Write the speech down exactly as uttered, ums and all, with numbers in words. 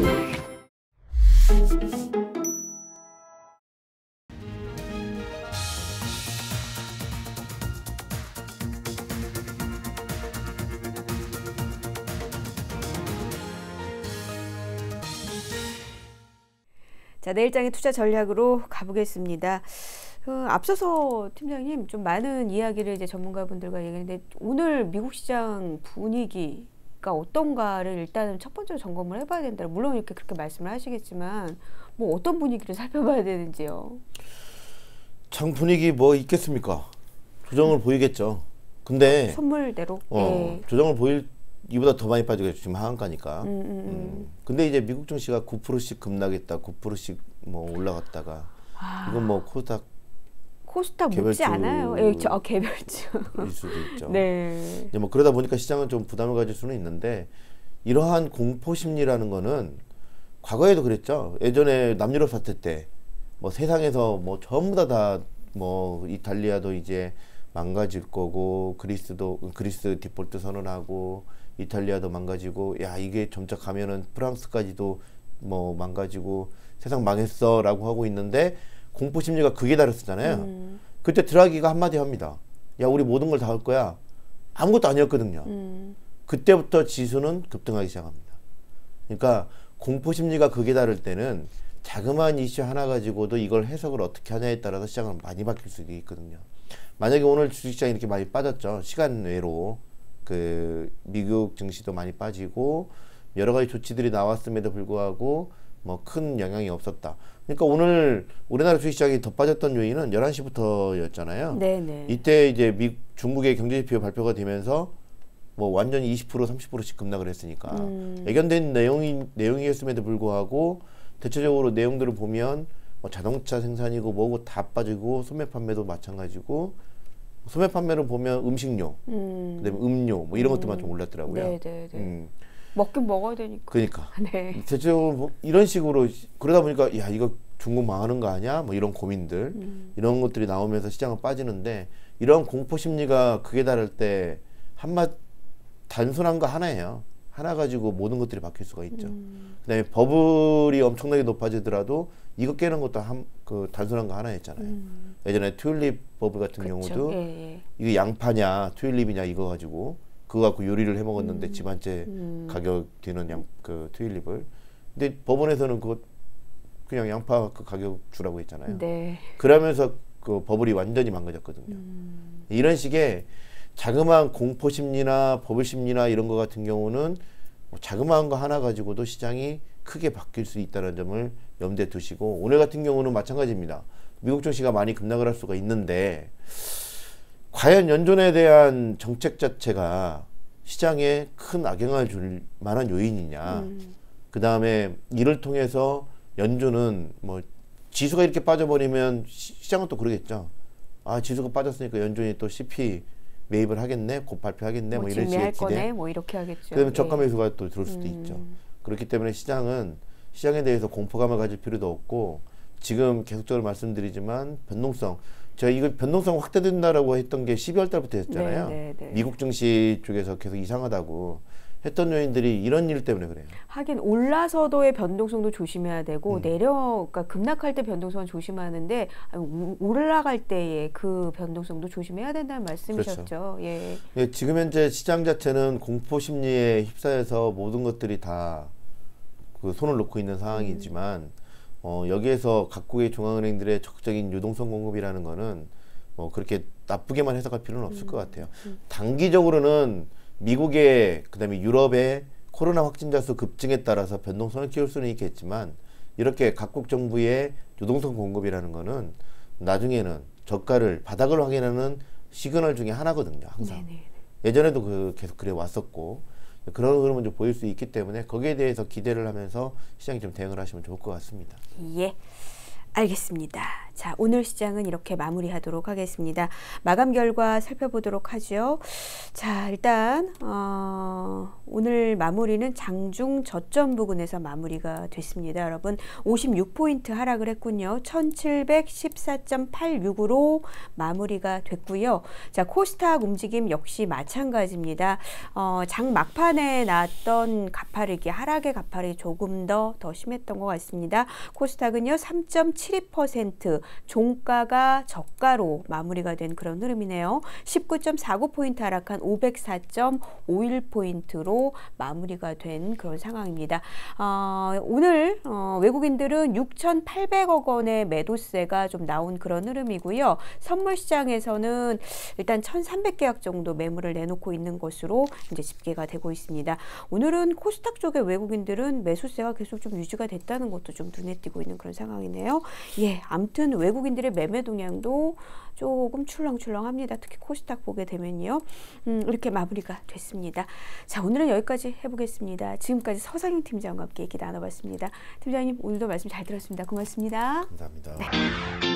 자, 내일장의 투자 전략으로 가보겠습니다. 어, 앞서서 팀장님 좀 많은 이야기를 이제 전문가분들과 얘기했는데 오늘 미국 시장 분위기가 어떤가를 일단은 첫 번째로 점검을 해봐야 된다. 물론 이렇게 그렇게 말씀을 하시겠지만 뭐 어떤 분위기를 살펴봐야 되는지요. 장 분위기 뭐 있겠습니까? 조정을 음. 보이겠죠. 근데 선물대로. 어, 예. 조정을 보일 이보다 더 많이 빠지겠죠. 지금 하한가니까. 음, 음, 음. 음. 근데 이제 미국 증시가 구 퍼센트씩 급락했다, 구 퍼센트씩 뭐 올라갔다가 아. 이건 뭐 코스닥 코스닥 묻지 않아요. 예, 저, 어, 개별주. 일 수도 있죠. 네. 이제 뭐 그러다 보니까 시장은 좀 부담을 가질 수는 있는데 이러한 공포 심리라는 거는 과거에도 그랬죠. 예전에 남유럽 사태 때 뭐 세상에서 뭐 전부 다 다 뭐 이탈리아도 이제 망가질 거고 그리스도 그리스 디폴트 선언하고 이탈리아도 망가지고 야 이게 점차 가면은 프랑스까지도 뭐 망가지고 세상 망했어라고 하고 있는데 공포 심리가 극에 달했었잖아요. 음. 그때 드라기가 한마디 합니다. 야 우리 모든 걸 다 할 거야. 아무것도 아니었거든요. 음. 그때부터 지수는 급등하기 시작합니다. 그러니까 공포 심리가 극에 달할 때는 자그마한 이슈 하나 가지고도 이걸 해석을 어떻게 하냐에 따라서 시장은 많이 바뀔 수도 있거든요. 만약에 오늘 주식시장이 이렇게 많이 빠졌죠. 시간 외로 그 미국 증시도 많이 빠지고 여러 가지 조치들이 나왔음에도 불구하고 뭐 큰 영향이 없었다. 그러니까 오늘 우리나라 주식시장이 더 빠졌던 요인은 열한 시부터였잖아요. 네네. 이때 이제 미, 중국의 경제지표 발표가 되면서 뭐 완전히 이십 퍼센트, 삼십 퍼센트씩 급락을 했으니까 음. 예견된 내용이, 내용이었음에도 불구하고 대체적으로 내용들을 보면 뭐 자동차 생산이고 뭐고 다 빠지고 소매 판매도 마찬가지고 소매 판매를 보면 음식료, 음. 그다음에 음료 뭐 이런 음. 것들만 좀 올랐더라고요. 네네네. 음. 먹긴 먹어야 되니까. 그러니까. 네. 대체적으로 뭐 이런 식으로 그러다 보니까 야 이거 중국 망하는 거 아니야? 뭐 이런 고민들 음. 이런 것들이 나오면서 시장은 빠지는데 이런 공포 심리가 극에 달할 때 한마 단순한 거 하나예요. 하나 가지고 모든 것들이 바뀔 수가 있죠. 음. 그다음에 버블이 엄청나게 높아지더라도 이거 깨는 것도 한 그 단순한 거 하나였잖아요. 음. 예전에 튤립 버블 같은 그쵸. 경우도 예, 예. 이게 양파냐 튤립이냐 이거 가지고 그거 갖고 요리를 해 먹었는데 음. 집 한 채 음. 가격 되는 양 그 튤립을. 근데 법원에서는 그거 그냥 양파 그 가격 주라고 했잖아요. 네. 그러면서 그 버블이 완전히 망가졌거든요. 음. 이런 식의 자그마한 공포 심리나 버블 심리나 이런 거 같은 경우는 뭐 자그마한 거 하나 가지고도 시장이 크게 바뀔 수 있다는 점을 염두에 두시고 오늘 같은 경우는 마찬가지입니다. 미국 증시가 많이 급락을 할 수가 있는데 과연 연준에 대한 정책 자체가 시장에 큰 악영향을 줄 만한 요인이냐. 음. 그 다음에 이를 통해서 연준은 뭐 지수가 이렇게 빠져버리면 시장은 또 그러겠죠. 아 지수가 빠졌으니까 연준이 또 씨피 매입을 하겠네, 곧 발표하겠네, 뭐, 뭐 이런 식의 기대. 뭐 이렇게 하겠죠. 그러면 저가 매수가 또 들어올 수도 음. 있죠. 그렇기 때문에 시장은 시장에 대해서 공포감을 가질 필요도 없고 지금 계속적으로 말씀드리지만 변동성. 제가 이거 변동성 확대된다라고 했던 게 십이월 달부터 했잖아요. 네, 네, 네. 미국 증시 쪽에서 계속 이상하다고 했던 요인들이 이런 일 때문에 그래요. 하긴 올라서도의 변동성도 조심해야 되고 음. 내려, 그러니까 급락할 때 변동성은 조심하는데 올라갈 때의 그 변동성도 조심해야 된다는 말씀이셨죠. 그렇죠. 예. 예, 지금 현재 시장 자체는 공포 심리에 휩싸여서 모든 것들이 다 그 손을 놓고 있는 상황이지만 음. 어, 여기에서 각국의 중앙은행들의 적극적인 유동성 공급이라는 거는 뭐 그렇게 나쁘게만 해석할 필요는 없을 음. 것 같아요. 음. 단기적으로는 미국의 그다음에 유럽의 코로나 확진자 수 급증에 따라서 변동성을 키울 수는 있겠지만 이렇게 각국 정부의 유동성 공급이라는 거는 나중에는 저가를 바닥을 확인하는 시그널 중에 하나거든요. 항상. 네네. 예전에도 그 계속 그래 왔었고 그런 흐름은 좀 보일 수 있기 때문에 거기에 대해서 기대를 하면서 시장이 좀 대응을 하시면 좋을 것 같습니다. 예, 알겠습니다. 자, 오늘 시장은 이렇게 마무리하도록 하겠습니다. 마감 결과 살펴보도록 하죠. 자, 일단 어, 오늘 마무리는 장중 저점 부근에서 마무리가 됐습니다. 여러분 오십육 포인트 하락을 했군요. 천칠백십사 점 팔육으로 마무리가 됐고요. 자, 코스닥 움직임 역시 마찬가지입니다. 어, 장 막판에 나왔던 가파르기, 하락의 가파르기 조금 더, 더 심했던 것 같습니다. 코스닥은요 삼 점 칠이 퍼센트 종가가 저가로 마무리가 된 그런 흐름이네요. 십구 점 사구 포인트 하락한 오백사 점 오일 포인트로 마무리가 된 그런 상황입니다. 어, 오늘 어, 외국인들은 육천팔백억 원의 매도세가 좀 나온 그런 흐름이고요. 선물 시장에서는 일단 천삼백 계약 정도 매물을 내놓고 있는 것으로 이제 집계가 되고 있습니다. 오늘은 코스닥 쪽의 외국인들은 매수세가 계속 좀 유지가 됐다는 것도 좀 눈에 띄고 있는 그런 상황이네요. 예, 아무튼 외국인들의 매매 동향도 조금 출렁출렁합니다. 특히 코스닥 보게 되면요. 음, 이렇게 마무리가 됐습니다. 자, 오늘은 여기까지 해보겠습니다. 지금까지 서상영 팀장과 함께 얘기 나눠봤습니다. 팀장님, 오늘도 말씀 잘 들었습니다. 고맙습니다. 감사합니다. 네.